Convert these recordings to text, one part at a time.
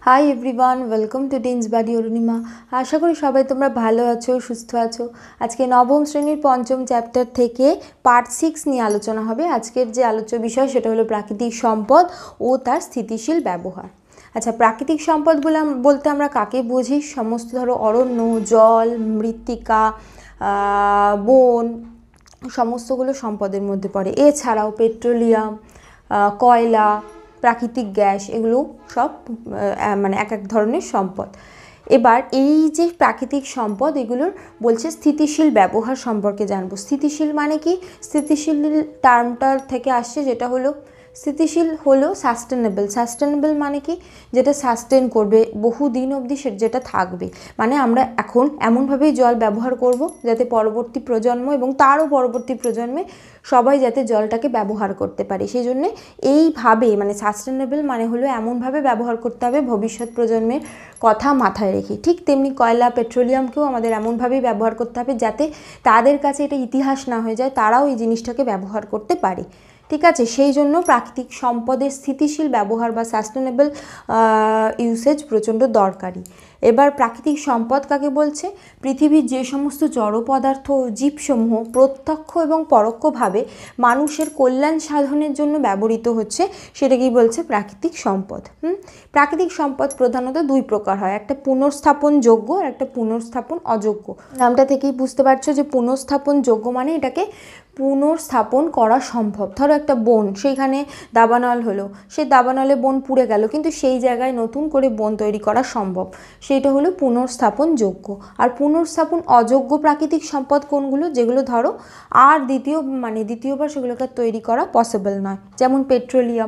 High everyone, welcome to teens buddy Arunima. আশা করি সবাই তোমরা ভালো আছো, সুস্থ আছো। আজকে নবম শ্রেণীর পঞ্চম চ্যাপ্টার থেকে পার্ট 6 নিয়ে আলোচনা হবে। আজকের যে আলোচ্য বিষয় সেটা হলো প্রাকৃতিক সম্পদ ও তার স্থিতিশীল ব্যবহার। আচ্ছা, প্রাকৃতিক সম্পদ বলতে আমরা কাকে বুঝি? সমস্ত ধরো অরণ্য, জল, মৃত্তিকা, বন, সমস্তগুলো সম্পদের মধ্যে পড়ে। এছাড়াও পেট্রোলিয়াম, কয়লা, প্রাকৃতিক গ্যাস, এগুলো সব মানে এক এক ধরনের সম্পদ। এবার এই যে প্রাকৃতিক সম্পদ, এগুলোর বলছে স্থিতিশীল ব্যবহার সম্পর্কে জানবো। স্থিতিশীল মানে কি? স্থিতিশীল টার্মটার থেকে আসছে, যেটা হলো স্থিতিশীল হলো সাস্টেনেবল। সাস্টেনেবল মানে কি? যেটা সাস্টেন করবে বহুদিন অবধি, যেটা থাকবে। মানে আমরা এখন এমনভাবেই জল ব্যবহার করব যাতে পরবর্তী প্রজন্ম এবং তারও পরবর্তী প্রজন্মে সবাই যাতে জলটাকে ব্যবহার করতে পারে। সেই জন্যে এইভাবে, মানে সাস্টেনেবল মানে হলো এমনভাবে ব্যবহার করতে হবে ভবিষ্যৎ প্রজন্মের কথা মাথায় রেখে। ঠিক তেমনি কয়লা, পেট্রোলিয়ামকেও আমাদের এমনভাবেই ব্যবহার করতে হবে যাতে তাদের কাছে এটা ইতিহাস না হয়ে যায়, তারাও এই জিনিসটাকে ব্যবহার করতে পারে। ঠিক আছে, সেই জন্য প্রাকৃতিক সম্পদের স্থিতিশীল ব্যবহার বা সাস্টেনেবল ইউসেজ প্রচণ্ড দরকারি। এবার প্রাকৃতিক সম্পদ কাকে বলছে? পৃথিবীর যে সমস্ত জড় পদার্থ ও জীবসমূহ প্রত্যক্ষ এবং পরোক্ষভাবে মানুষের কল্যাণ সাধনের জন্য ব্যবহৃত হচ্ছে, সেটাকেই বলছে প্রাকৃতিক সম্পদ। প্রাকৃতিক সম্পদ প্রধানত দুই প্রকার হয়, একটা পুনর্স্থাপন যোগ্য আর একটা পুনর্স্থাপন অযোগ্য। নামটা থেকেই বুঝতে পারছো যে পুনর্স্থাপন যোগ্য মানে এটাকে পুনর্স্থাপন করা সম্ভব। ধরো একটা বন, সেইখানে দাবানল হলো, সেই দাবানলে বন পুড়ে গেল, কিন্তু সেই জায়গায় নতুন করে বন তৈরি করা সম্ভব, সেইটা হলো পুনর্স্থাপন যোগ্য। আর পুনর্স্থাপন অযোগ্য প্রাকৃতিক সম্পদ কোনগুলো? যেগুলো ধরো আর দ্বিতীয়বার সেগুলোকে তৈরি করা পসিবল নয়। যেমন পেট্রোলিয়াম,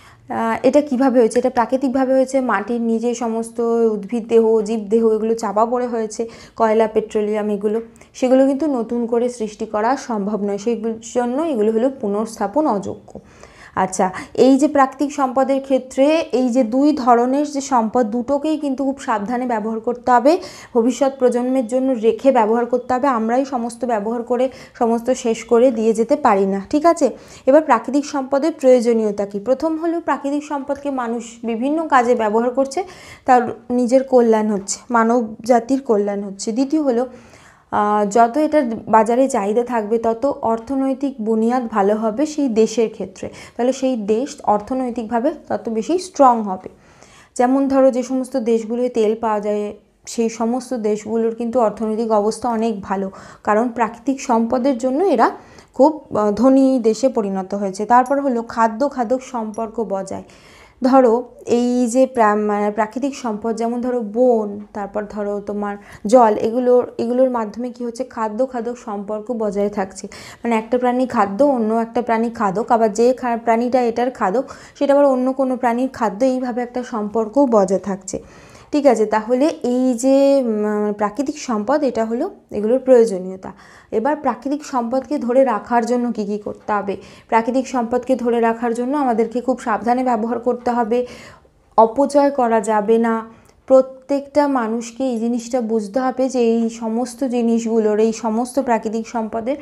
এটা কিভাবে হয়েছে? এটা প্রাকৃতিকভাবে হয়েছে, মাটির নিচে সমস্ত উদ্ভিদ দেহ, জীবদেহ এগুলো চাপা পড়ে হয়েছে। কয়লা, পেট্রোলিয়াম সেগুলো কিন্তু নতুন করে সৃষ্টি করা সম্ভব নয়, সেই জন্য এগুলো হলো পুনর্স্থাপন অযোগ্য। আচ্ছা, এই যে প্রাকৃতিক সম্পদের ক্ষেত্রে এই যে দুই ধরনের যে সম্পদ, দুটোকেই কিন্তু খুব সাবধানে ব্যবহার করতে হবে, ভবিষ্যৎ প্রজন্মের জন্য রেখে ব্যবহার করতে হবে। আমরাই সমস্ত ব্যবহার করে সমস্ত শেষ করে দিয়ে যেতে পারি না। ঠিক আছে, এবার প্রাকৃতিক সম্পদের প্রয়োজনীয়তা কি? প্রথম হলো প্রাকৃতিক সম্পদকে মানুষ বিভিন্ন কাজে ব্যবহার করছে, তার নিজের কল্যাণ হচ্ছে, মানব জাতির কল্যাণ হচ্ছে। দ্বিতীয় হলো যত এটার বাজারে চাহিদা থাকবে তত অর্থনৈতিক বুনিয়াদ ভালো হবে সেই দেশের ক্ষেত্রে, তাহলে সেই দেশ অর্থনৈতিকভাবে তত বেশি স্ট্রং হবে। যেমন ধরো যে সমস্ত দেশগুলোয় তেল পাওয়া যায়, সেই সমস্ত দেশগুলোর কিন্তু অর্থনৈতিক অবস্থা অনেক ভালো, কারণ প্রাকৃতিক সম্পদের জন্য এরা খুব ধনী দেশে পরিণত হয়েছে। তারপর হলো খাদ্য খাদক সম্পর্ক বজায়। ধরো এই যে প্রাকৃতিক সম্পদ, যেমন ধরো বন, তারপর ধরো তোমার জল, এগুলোর মাধ্যমে কি হচ্ছে? খাদ্য খাদক সম্পর্ক বজায় থাকছে। মানে একটা প্রাণী খাদ্য, অন্য একটা প্রাণী খাদক, আবার যে প্রাণীটা এটার খাদক সেটা আবার অন্য কোনো প্রাণীর খাদ্য, এইভাবে একটা সম্পর্কও বজায় থাকছে। ঠিক আছে, তাহলে এই যে প্রাকৃতিক সম্পদ, এটা হলো এগুলোর প্রয়োজনীয়তা। এবার প্রাকৃতিক সম্পদকে ধরে রাখার জন্য কি কি করতে হবে? প্রাকৃতিক সম্পদকে ধরে রাখার জন্য আমাদেরকে খুব সাবধানে ব্যবহার করতে হবে, অপচয় করা যাবে না। প্রত্যেকটা মানুষকে এই জিনিসটা বুঝতে হবে যে এই সমস্ত জিনিসগুলোর, এই সমস্ত প্রাকৃতিক সম্পদের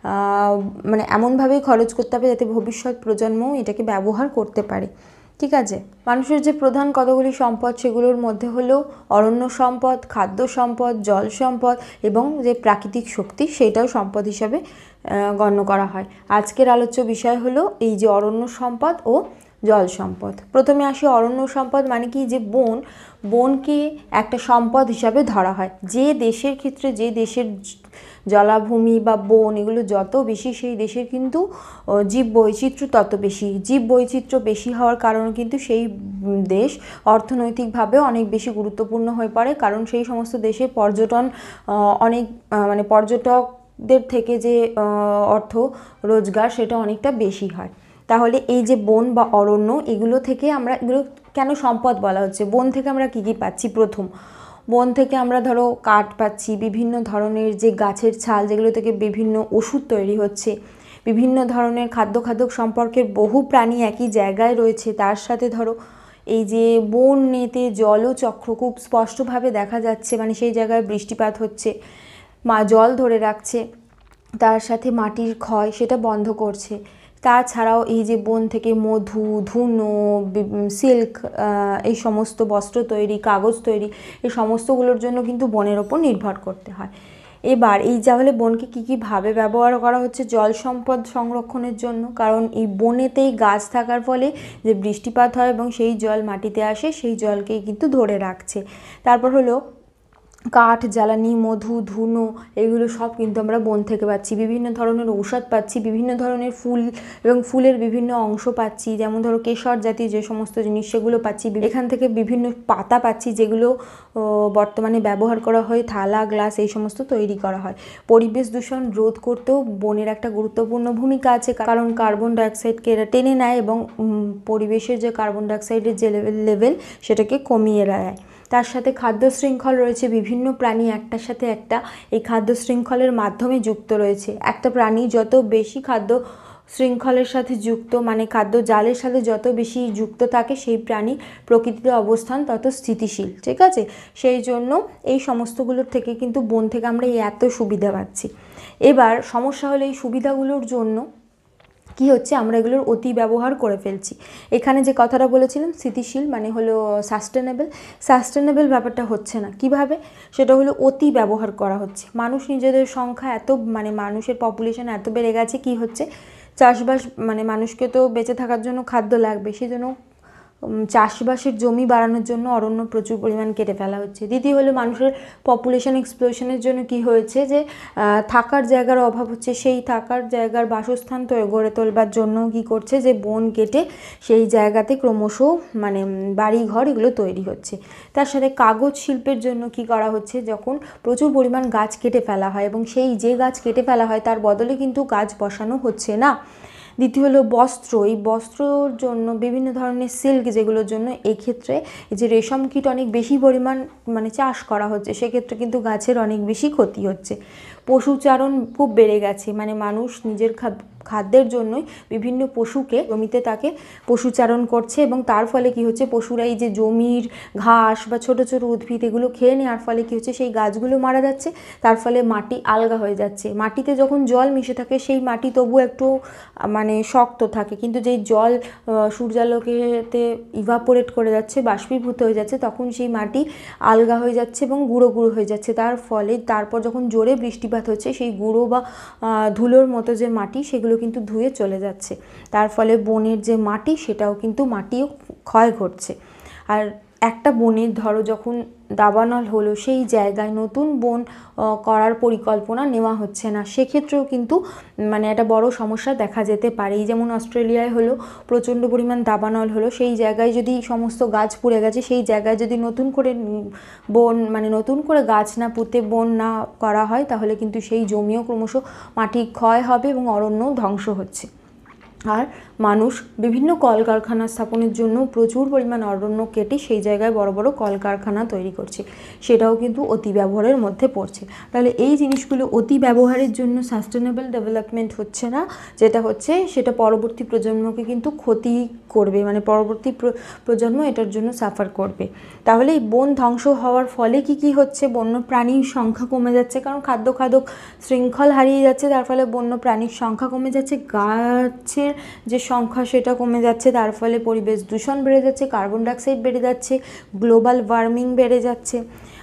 মানে এমনভাবেই খরচ করতে হবে যাতে ভবিষ্যৎ প্রজন্মও এটাকে ব্যবহার করতে পারে। ঠিক আছে, মানুষের যে প্রধান কতগুলি সম্পদ, সেগুলোর মধ্যে হলো অরণ্য সম্পদ, খাদ্য সম্পদ, জল সম্পদ এবং যে প্রাকৃতিক শক্তি, সেটাও সম্পদ হিসাবে গণ্য করা হয়। আজকের আলোচ্য বিষয় হলো এই যে অরণ্য সম্পদ ও জল সম্পদ। প্রথমে আসি অরণ্য সম্পদ মানে কি? যে বনকে একটা সম্পদ হিসাবে ধরা হয়। যে দেশের ক্ষেত্রে, যে দেশের জলাভূমি বা বন এগুলো যত বেশি, সেই দেশের কিন্তু জীববৈচিত্র্য তত বেশি। জীববৈচিত্র্য বেশি হওয়ার কারণে কিন্তু সেই দেশ অর্থনৈতিকভাবে অনেক বেশি গুরুত্বপূর্ণ হয়ে পড়ে, কারণ সেই সমস্ত দেশে পর্যটন অনেক মানে পর্যটকদের থেকে যে অর্থ রোজগার, সেটা অনেকটা বেশি হয়। তাহলে এই যে বন বা অরণ্য, এগুলো থেকে আমরা, এগুলো কেন সম্পদ বলা হচ্ছে? বন থেকে আমরা কী কী পাচ্ছি? প্রথম, বন থেকে আমরা ধরো কাঠ পাচ্ছি, বিভিন্ন ধরনের যে গাছের ছাল, যেগুলো থেকে বিভিন্ন ওষুধ তৈরি হচ্ছে, বিভিন্ন ধরনের খাদ্য খাদক সম্পর্কের বহু প্রাণী একই জায়গায় রয়েছে। তার সাথে ধরো এই যে বনেতে জলচক্র খুব স্পষ্টভাবে দেখা যাচ্ছে, মানে সেই জায়গায় বৃষ্টিপাত হচ্ছে, জল ধরে রাখছে, তার সাথে মাটির ক্ষয় সেটা বন্ধ করছে। তাছাড়াও এই যে বন থেকে মধু, ধুনো, সিল্ক, এই সমস্ত বস্ত্র তৈরি, কাগজ তৈরি, এই সমস্তগুলোর জন্য কিন্তু বনের ওপর নির্ভর করতে হয়। এবার এই তাহলে বনকে কী ভাবে ব্যবহার করা হচ্ছে? জল সম্পদ সংরক্ষণের জন্য, কারণ এই বনেতেই গাছ থাকার ফলে যে বৃষ্টিপাত হয় এবং সেই জল মাটিতে আসে, সেই জলকেই কিন্তু ধরে রাখছে। তারপর হলো কাঠ, জ্বালানি, মধু, ধুনো, এগুলো সব কিন্তু আমরা বন থেকে পাচ্ছি। বিভিন্ন ধরনের ঔষধ পাচ্ছি, বিভিন্ন ধরনের ফুল এবং ফুলের বিভিন্ন অংশ পাচ্ছি, যেমন ধরো কেশর জাতীয় যে সমস্ত জিনিস সেগুলো পাচ্ছি। এখান থেকে বিভিন্ন পাতা পাচ্ছি যেগুলো বর্তমানে ব্যবহার করা হয়, থালা, গ্লাস এই সমস্ত তৈরি করা হয়। পরিবেশ দূষণ রোধ করতেও বনের একটা গুরুত্বপূর্ণ ভূমিকা আছে, কারণ কার্বন ডাইঅক্সাইডকে এরা টেনে নেয় এবং পরিবেশের যে কার্বন ডাইঅক্সাইডের যে লেভেল সেটাকে কমিয়ে দেয়। তার সাথে খাদ্য শৃঙ্খল রয়েছে, বিভিন্ন প্রাণী একটার সাথে একটা এই খাদ্য শৃঙ্খলের মাধ্যমে যুক্ত রয়েছে। একটা প্রাণী যত বেশি খাদ্য শৃঙ্খলের সাথে যুক্ত, মানে খাদ্য জালের সাথে যত বেশি যুক্ত থাকে, সেই প্রাণী প্রকৃতিতে অবস্থান তত স্থিতিশীল, ঠিক আছে? সেই জন্য এই সমস্তগুলোর থেকে কিন্তু বন থেকে আমরা এত সুবিধা পাচ্ছি। এবার সমস্যা হলো এই সুবিধাগুলোর জন্য কি হচ্ছে, আমরা এগুলোর অতি ব্যবহার করে ফেলছি। এখানে যে কথাটা বলেছিলাম স্থিতিশীল মানে হলো সাস্টেনেবল ব্যাপারটা হচ্ছে না। কিভাবে? সেটা হলো অতি ব্যবহার করা হচ্ছে। মানুষ নিজেদের সংখ্যা এত, মানে মানুষের পপুলেশন এত বেড়ে গেছে, কি হচ্ছে, চাষবাস, মানে মানুষকে তো বেঁচে থাকার জন্য খাদ্য লাগবে, সেই জন্য চাষবাসের জমি বাড়ানোর জন্য অরণ্য প্রচুর পরিমাণ কেটে ফেলা হচ্ছে। দ্বিতীয় হলো মানুষের পপুলেশন এক্সপ্লোশনের জন্য কি হয়েছে, যে থাকার জায়গার অভাব হচ্ছে, সেই থাকার জায়গার বাসস্থান গড়ে তোলবার জন্য কি করছে, যে বন কেটে সেই জায়গাতে ক্রমশ মানে বাড়ি ঘর এগুলো তৈরি হচ্ছে। তার সাথে কাগজ শিল্পের জন্য কি করা হচ্ছে, যখন প্রচুর পরিমাণ গাছ কেটে ফেলা হয় এবং সেই যে গাছ কেটে ফেলা হয় তার বদলে কিন্তু গাছ বসানো হচ্ছে না। দ্বিতীয় হলো বস্ত্র, এই বস্ত্রর জন্য বিভিন্ন ধরনের সিল্ক, যেগুলোর জন্য এই ক্ষেত্রে যে রেশম কীট অনেক বেশি পরিমাণ মানে চাষ করা হচ্ছে, সেক্ষেত্রে কিন্তু গাছের অনেক বেশি ক্ষতি হচ্ছে। পশুচারণ খুব বেড়ে গেছে, মানে মানুষ নিজের খাদ্যের জন্যই বিভিন্ন পশুকে জমিতে তাকে পশুচারণ করছে এবং তার ফলে কি হচ্ছে, পশুরা এই যে জমির ঘাস বা ছোট ছোট উদ্ভিদ এগুলো খেয়ে নেওয়ার ফলে কি হচ্ছে, সেই গাছগুলো মারা যাচ্ছে, তার ফলে মাটি আলগা হয়ে যাচ্ছে। মাটিতে যখন জল মিশে থাকে সেই মাটি তবু একটু মানে শক্ত থাকে, কিন্তু যেই জল সূর্যালোকেতে ইভাপোরেট করে যাচ্ছে, বাষ্পীভূত হয়ে যাচ্ছে, তখন সেই মাটি আলগা হয়ে যাচ্ছে এবং গুঁড়ো গুঁড়ো হয়ে যাচ্ছে। তার ফলে তারপর যখন জোরে বৃষ্টিপাত হচ্ছে, সেই গুঁড়ো বা ধুলোর মতো যে মাটি সেগুলো কিন্তু ধুয়ে চলে যাচ্ছে, তার ফলে বনের যে মাটি সেটাও কিন্তু মাটিও ক্ষয় ঘটছে। আর একটা বনের ধরো যখন দাবানল হলো, সেই জায়গায় নতুন বন করার পরিকল্পনা নেওয়া হচ্ছে না, সেক্ষেত্রেও কিন্তু মানে একটা বড় সমস্যা দেখা যেতে পারে। এই যেমন অস্ট্রেলিয়ায় হলো প্রচণ্ড পরিমাণ দাবানল হলো, সেই জায়গায় যদি সমস্ত গাছ পুড়ে গেছে, সেই জায়গায় যদি নতুন করে বন মানে নতুন করে গাছ না পুঁতে বন না করা হয়, তাহলে কিন্তু সেই জমিও ক্রমশ মাটি ক্ষয় হবে এবং অরণ্য ধ্বংস হচ্ছে। আর মানুষ বিভিন্ন কলকারখানা স্থাপনের জন্য প্রচুর পরিমাণ অরণ্য কেটে সেই জায়গায় বড় বড় কলকারখানা তৈরি করছে, সেটাও কিন্তু অতি ব্যবহারের মধ্যে পড়ছে। তাহলে এই জিনিসগুলো অতি ব্যবহারের জন্য সাস্টেনেবল ডেভেলপমেন্ট হচ্ছে না, যেটা হচ্ছে সেটা পরবর্তী প্রজন্মকে কিন্তু ক্ষতি করবে, মানে পরবর্তী প্রজন্ম এটার জন্য সাফার করবে। তাহলে এই বন ধ্বংস হওয়ার ফলে কি হচ্ছে, বন্য প্রাণীর সংখ্যা কমে যাচ্ছে, কারণ খাদ্য শৃঙ্খল হারিয়ে যাচ্ছে, তার ফলে বন্য প্রাণীর সংখ্যা কমে যাচ্ছে, গাছের যে সংখ্যা সেটা কমে যাচ্ছে, তার ফলে পরিবেশ দূষণ বেড়ে যাচ্ছে, কার্বন ডাইঅক্সাইড বেড়ে যাচ্ছে, গ্লোবাল ওয়ার্মিং বেড়ে যাচ্ছে,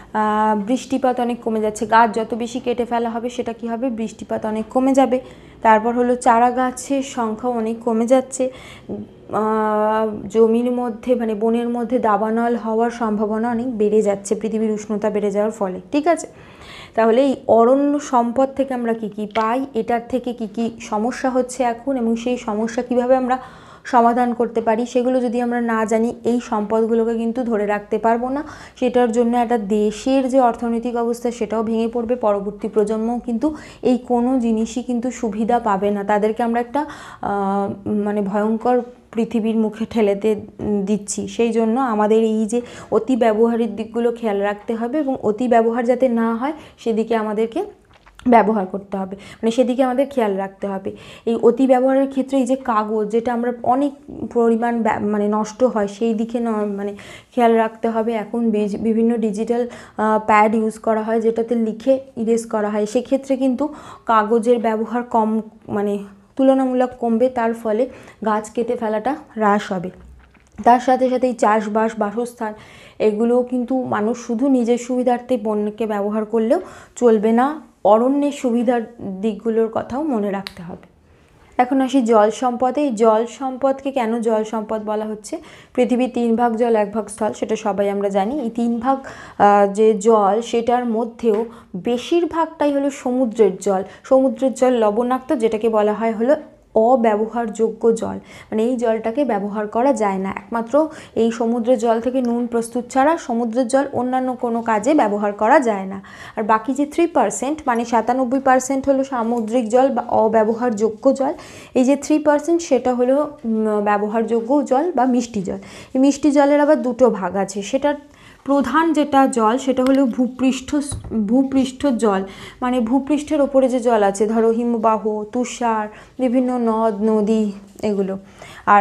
বৃষ্টিপাত অনেক কমে যাচ্ছে। গাছ যত বেশি কেটে ফেলা হবে সেটা কি হবে, বৃষ্টিপাত অনেক কমে যাবে। তারপর হলো চারা গাছের সংখ্যা অনেক কমে যাচ্ছে, জমির মধ্যে মানে বনের মধ্যে দাবানল হওয়ার সম্ভাবনা অনেক বেড়ে যাচ্ছে পৃথিবীর উষ্ণতা বেড়ে যাওয়ার ফলে, ঠিক আছে? তাহলে এই অরণ্য সম্পদ থেকে আমরা কি পাই, এটার থেকে কি সমস্যা হচ্ছে এখন, এবং সেই সমস্যা কিভাবে আমরা সমাধান করতে পারি, সেগুলো যদি আমরা না জানি, এই সম্পদগুলোকে কিন্তু ধরে রাখতে পারবো না। সেটার জন্য একটা দেশের যে অর্থনৈতিক অবস্থা সেটাও ভেঙে পড়বে, পরবর্তী প্রজন্মও কিন্তু এই কোনো জিনিসই কিন্তু সুবিধা পাবে না, তাদেরকে আমরা একটা মানে ভয়ঙ্কর পৃথিবীর মুখে ঠেলেতে দিচ্ছি। সেই জন্য আমাদের এই যে অতি ব্যবহারের দিকগুলো খেয়াল রাখতে হবে এবং অতি ব্যবহার যাতে না হয় সেদিকে আমাদেরকে ব্যবহার করতে হবে, মানে সেদিকে আমাদের খেয়াল রাখতে হবে। এই অতি ব্যবহারের ক্ষেত্রে এই যে কাগজ, যেটা আমরা অনেক পরিমাণ মানে নষ্ট হয়, সেই দিকে মানে খেয়াল রাখতে হবে। এখন বিভিন্ন ডিজিটাল প্যাড ইউজ করা হয়, যেটাতে লিখে ইরেজ করা হয়, সেক্ষেত্রে কিন্তু কাগজের ব্যবহার কম মানে তুলনামূলক কমবে, তার ফলে গাছ কেটে ফেলাটা হ্রাস হবে। তার সাথে সাথে এই চাষবাস, বাসস্থান, এগুলোও কিন্তু মানুষ শুধু নিজের সুবিধার্থে বনকে ব্যবহার করলেও চলবে না, অরণ্যের সুবিধার দিকগুলোর কথাও মনে রাখতে হবে। এখন আসি জল সম্পদে। এই জল সম্পদকে কেন জল সম্পদ বলা হচ্ছে? পৃথিবীর 3 ভাগ জল 1 ভাগ স্থল, সেটা সবাই আমরা জানি। এই 3 ভাগ যে জল, সেটার মধ্যেও বেশিরভাগটাই হলো সমুদ্রের জল। সমুদ্রের জল লবণাক্ত, যেটাকে বলা হয় হলো অব্যবহারযোগ্য জল, মানে এই জলটাকে ব্যবহার করা যায় না। একমাত্র এই সমুদ্রের জল থেকে নুন প্রস্তুত ছাড়া সমুদ্রের জল অন্যান্য কোনো কাজে ব্যবহার করা যায় না। আর বাকি যে 3%, মানে 97% হলো সামুদ্রিক জল বা অব্যবহারযোগ্য জল। এই যে 3% সেটা হলো ব্যবহারযোগ্য জল বা মিষ্টি জল। এই মিষ্টি জলের আবার দুটো ভাগ আছে। সেটার প্রধান যেটা জল সেটা হলো ভূপৃষ্ঠ জল, মানে ভূপৃষ্ঠের ওপরে যে জল আছে, ধরো হিমবাহ, তুষার, বিভিন্ন নদ নদী, এগুলো। আর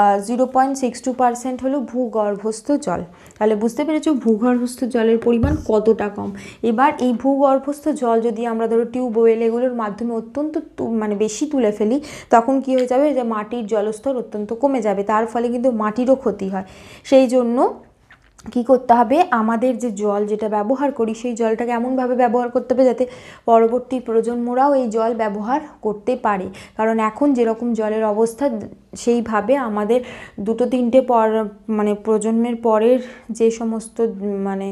0.62% হলো ভূগর্ভস্থ জল। তাহলে বুঝতে পেরেছো ভূগর্ভস্থ জলের পরিমাণ কতটা কম। এবার এই ভূগর্ভস্থ জল যদি আমরা ধরো টিউবওয়েল এগুলোর মাধ্যমে অত্যন্ত মানে বেশি তুলে ফেলি, তখন কি হয়ে যাবে, যে মাটির জলস্তর অত্যন্ত কমে যাবে, তার ফলে কিন্তু মাটিরও ক্ষতি হয়। সেই জন্য কী করতে হবে, আমাদের যে জল যেটা ব্যবহার করি সেই জলটাকে এমনভাবে ব্যবহার করতে হবে যাতে পরবর্তী প্রজন্মরাও এই জল ব্যবহার করতে পারে। কারণ এখন যেরকম জলের অবস্থা, সেইভাবে আমাদের 2-3টে মানে প্রজন্মের পরের যে সমস্ত মানে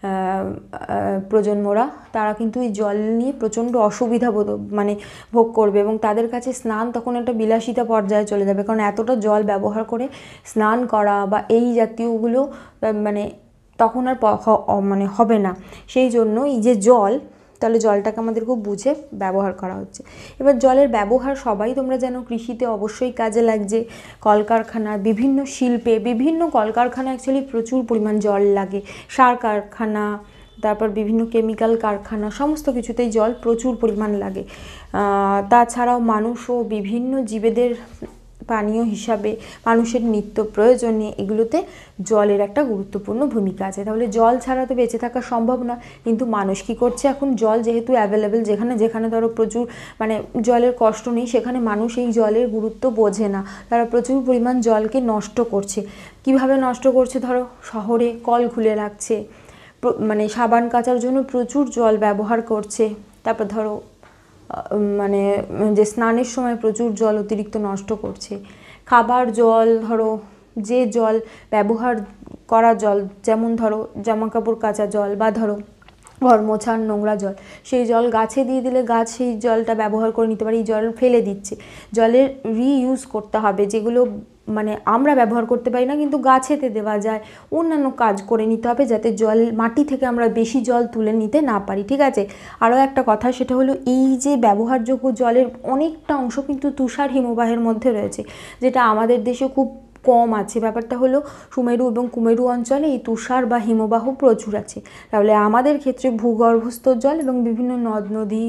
প্রজন্মরা, তারা কিন্তু এই জল নিয়ে প্রচণ্ড অসুবিধা মানে ভোগ করবে, এবং তাদের কাছে স্নান তখন একটা বিলাসিতা পর্যায়ে চলে যাবে। কারণ এতটা জল ব্যবহার করে স্নান করা বা এই জাতীয়গুলো মানে তখন আর মানে হবে না। সেই জন্য এই যে জল, তাহলে জলটাকে আমাদের খুব বুঝে ব্যবহার করা হচ্ছে। এবার জলের ব্যবহার সবাই তোমরা জানো, কৃষিতে অবশ্যই কাজে লাগছে, কলকারখানা, বিভিন্ন শিল্পে, বিভিন্ন কলকারখানা অ্যাকচুয়ালি প্রচুর পরিমাণ জল লাগে, সার কারখানা, তারপর বিভিন্ন কেমিক্যাল কারখানা, সমস্ত কিছুতেই জল প্রচুর পরিমাণ লাগে। তাছাড়াও মানুষও বিভিন্ন জীবেদের পানীয় হিসাবে, মানুষের নিত্য প্রয়োজনে, এগুলোতে জলের একটা গুরুত্বপূর্ণ ভূমিকা আছে। তাহলে জল ছাড়া তো বেঁচে থাকা সম্ভব নয়। কিন্তু মানুষ কী করছে, এখন জল যেহেতু অ্যাভেলেবেল, যেখানে যেখানে ধরো প্রচুর মানে জলের কষ্ট নেই, সেখানে মানুষ এই জলের গুরুত্ব বোঝে না, তারা প্রচুর পরিমাণ জলকে নষ্ট করছে। কিভাবে নষ্ট করছে, ধরো শহরে কল খুলে রাখছে, মানে সাবান কাচার জন্য প্রচুর জল ব্যবহার করছে। তারপর ধরো মানে যে স্নানের সময় প্রচুর জল অতিরিক্ত নষ্ট করছে। খাবার জল, ধরো যে জল ব্যবহার করা জল, যেমন ধরো জামাকাপড় কাচা জল, বা ধরো ঘর মোছার নোংরা জল, সেই জল গাছে দিয়ে দিলে গাছ সেই জলটা ব্যবহার করে নিতে পারে। এই জল ফেলে দিচ্ছে। জলের রিইউজ করতে হবে, যেগুলো মানে আমরা ব্যবহার করতে পারি না কিন্তু গাছেতে দেওয়া যায়, অন্যান্য কাজ করে নিতে হবে, যাতে জল মাটি থেকে আমরা বেশি জল তুলে নিতে না পারি। ঠিক আছে। আরও একটা কথা, সেটা হলো এই যে ব্যবহারযোগ্য জলের অনেকটা অংশ কিন্তু তুষার হিমবাহের মধ্যে রয়েছে, যেটা আমাদের দেশে খুব কম আছে। ব্যাপারটা হলো সুমেরু এবং কুমেরু অঞ্চলে এই তুষার বা হিমবাহ প্রচুর আছে। তাহলে আমাদের ক্ষেত্রে ভূগর্ভস্থ জল এবং বিভিন্ন নদ নদী,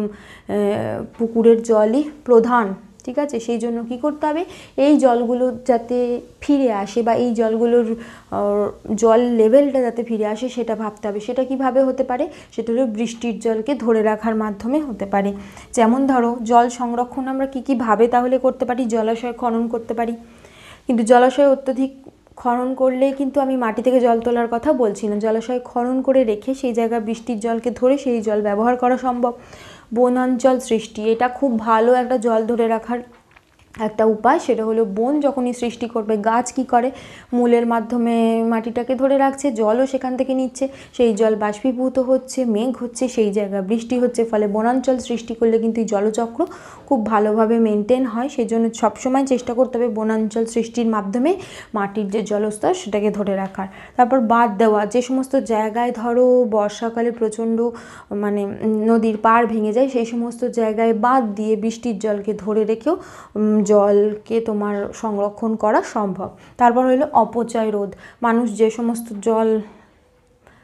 পুকুরের জলই প্রধান। ঠিক আছে। সেই জন্য কী করতে হবে, এই জলগুলো যাতে ফিরে আসে, বা এই জলগুলোর জল লেভেলটা যাতে ফিরে আসে, সেটা ভাবতে হবে। সেটা কিভাবে হতে পারে, সেটা হলো বৃষ্টির জলকে ধরে রাখার মাধ্যমে হতে পারে। যেমন ধরো জল সংরক্ষণ আমরা কী ভাবে তাহলে করতে পারি, জলাশয় খনন করতে পারি। কিন্তু জলাশয় অত্যধিক খনন করলে কিন্তু আমি মাটি থেকে জল তোলার কথা বলছি না, জলাশয় খনন করে রেখে সেই জায়গায় বৃষ্টির জলকে ধরে সেই জল ব্যবহার করা সম্ভব। বনাঞ্চল সৃষ্টি, এটা খুব ভালো একটা জল ধরে রাখার একটা উপায়। সেটা হলো বন যখনই সৃষ্টি করবে, গাছ কি করে, মূলের মাধ্যমে মাটিটাকে ধরে রাখছে, জলও সেখান থেকে নিচ্ছে, সেই জল বাষ্পীভূত হচ্ছে, মেঘ হচ্ছে, সেই জায়গায় বৃষ্টি হচ্ছে। ফলে বনাঞ্চল সৃষ্টি করলে কিন্তু এই জলচক্র খুব ভালোভাবে মেনটেন হয়। সেই জন্য সবসময় চেষ্টা করতে হবে বনাঞ্চল সৃষ্টির মাধ্যমে মাটির যে জলস্তর সেটাকে ধরে রাখার। তারপর বাঁধ দেওয়া, যে সমস্ত জায়গায় ধরো বর্ষাকালে প্রচণ্ড মানে নদীর পাড় ভেঙে যায়, সেই সমস্ত জায়গায় বাঁধ দিয়ে বৃষ্টির জলকে ধরে রেখেও জলকে তোমার সংরক্ষণ করা সম্ভব। তারপর হলো অপচয় রোধ, মানুষ যে সমস্ত জল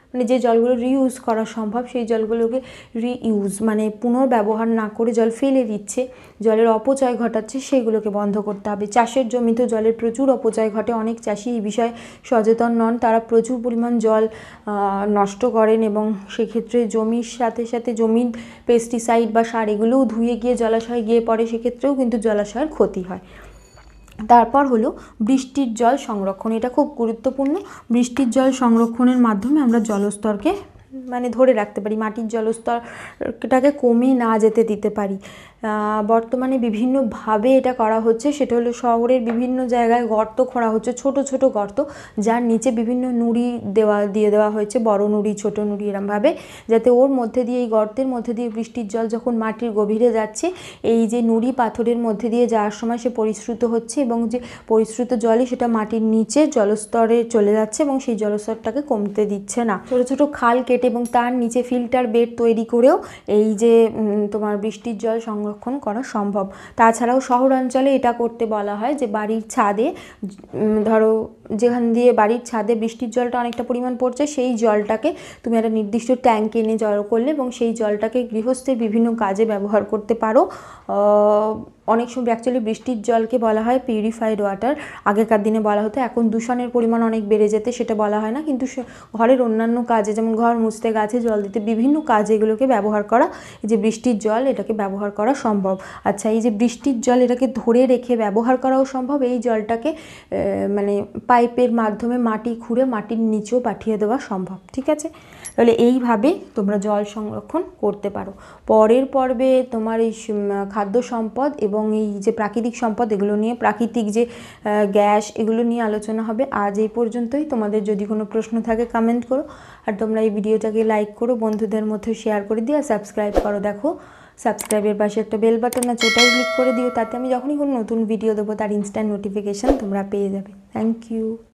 মানে যে জলগুলো রিইউজ করা সম্ভব সেই জলগুলোকে রিইউজ মানে পুনর্ব্যবহার না করে জল ফেলে দিচ্ছে, জলের অপচয় ঘটাচ্ছে, সেইগুলোকে বন্ধ করতে হবে। চাষের জমিতেও জলের প্রচুর অপচয় ঘটে, অনেক চাষি এই বিষয়ে সচেতন নন, তারা প্রচুর পরিমাণ জল নষ্ট করেন এবং সেক্ষেত্রে জমির সাথে সাথে জমির পেস্টিসাইড বা সার এগুলোও ধুয়ে গিয়ে জলাশয়ে গিয়ে পড়ে, সেক্ষেত্রেও কিন্তু জলাশয়ের ক্ষতি হয়। তারপর হলো বৃষ্টির জল সংরক্ষণ, এটা খুব গুরুত্বপূর্ণ। বৃষ্টির জল সংরক্ষণের মাধ্যমে আমরা জলস্তরকে মানে ধরে রাখতে পারি, মাটির জলস্তরটাকে কমে না যেতে দিতে পারি। বর্তমানে বিভিন্নভাবে এটা করা হচ্ছে, সেটা হলো শহরের বিভিন্ন জায়গায় গর্ত খোঁড়া হচ্ছে, ছোট ছোট গর্ত, যার নিচে বিভিন্ন নুড়ি দিয়ে দেওয়া হয়েছে, বড় নুড়ি ছোট নুড়ি এরমভাবে, যাতে ওর মধ্যে দিয়ে, এই গর্তের মধ্যে দিয়ে বৃষ্টির জল যখন মাটির গভীরে যাচ্ছে, এই যে নুড়ি পাথরের মধ্যে দিয়ে যাওয়ার সময় সে পরিশ্রুত হচ্ছে এবং যে পরিশ্রুত জলই সেটা মাটির নিচে জলস্তরে চলে যাচ্ছে এবং সেই জলস্তরটাকে কমতে দিচ্ছে না। ছোট ছোট খাল কেটে এবং তার নিচে ফিল্টার বেড তৈরি করেও এই যে তোমার বৃষ্টির জল সংরক্ষণ করা সম্ভব। তাছাড়াও শহরাঞ্চলে এটা করতে বলা হয় যে বাড়ির ছাদে, ধরো যেখান দিয়ে বাড়ির ছাদে বৃষ্টির জলটা অনেকটা পরিমাণ পড়ছে, সেই জলটাকে তুমি একটা নির্দিষ্ট ট্যাঙ্কে এনে জড়ো করলে এবং সেই জলটাকে গৃহস্থের বিভিন্ন কাজে ব্যবহার করতে পারো। অনেক সময় অ্যাকচুয়ালি বৃষ্টির জলকে বলা হয় পিউরিফাইড ওয়াটার, আগেকার দিনে বলা হতো, এখন দূষণের পরিমাণ অনেক বেড়ে যেতে সেটা বলা হয় না, কিন্তু ঘরের অন্যান্য কাজে যেমন ঘর মুছতে, গাছে জল দিতে, বিভিন্ন কাজে এগুলোকে ব্যবহার করা, এই যে বৃষ্টির জল এটাকে ব্যবহার করা সম্ভব। আচ্ছা, এই যে বৃষ্টির জল এটাকে ধরে রেখে ব্যবহার করাও সম্ভব, এই জলটাকে মানে পাইপের মাধ্যমে মাটি খুঁড়ে মাটির নিচেও পাঠিয়ে দেওয়া সম্ভব। ঠিক আছে, তাহলে এইভাবে তোমরা জল সংরক্ষণ করতে পারো। পরের পর্বে তোমার এই খাদ্য সম্পদ এবং এই যে প্রাকৃতিক সম্পদ এগুলো নিয়ে, প্রাকৃতিক যে গ্যাস এগুলো নিয়ে আলোচনা হবে। আজ এই পর্যন্তই। তোমাদের যদি কোনো প্রশ্ন থাকে কমেন্ট করো, আর তোমরা এই ভিডিওটাকে লাইক করো, বন্ধুদের মধ্যে শেয়ার করে দিও, আর সাবস্ক্রাইব করো। দেখো সাবস্ক্রাইবের পাশে একটা বেল বাটন আছে, ওটাও ক্লিক করে দিও, তাতে আমি যখনই কোনো নতুন ভিডিও দেবো তার ইনস্ট্যান্ট নোটিফিকেশান তোমরা পেয়ে যাবে। Thank you.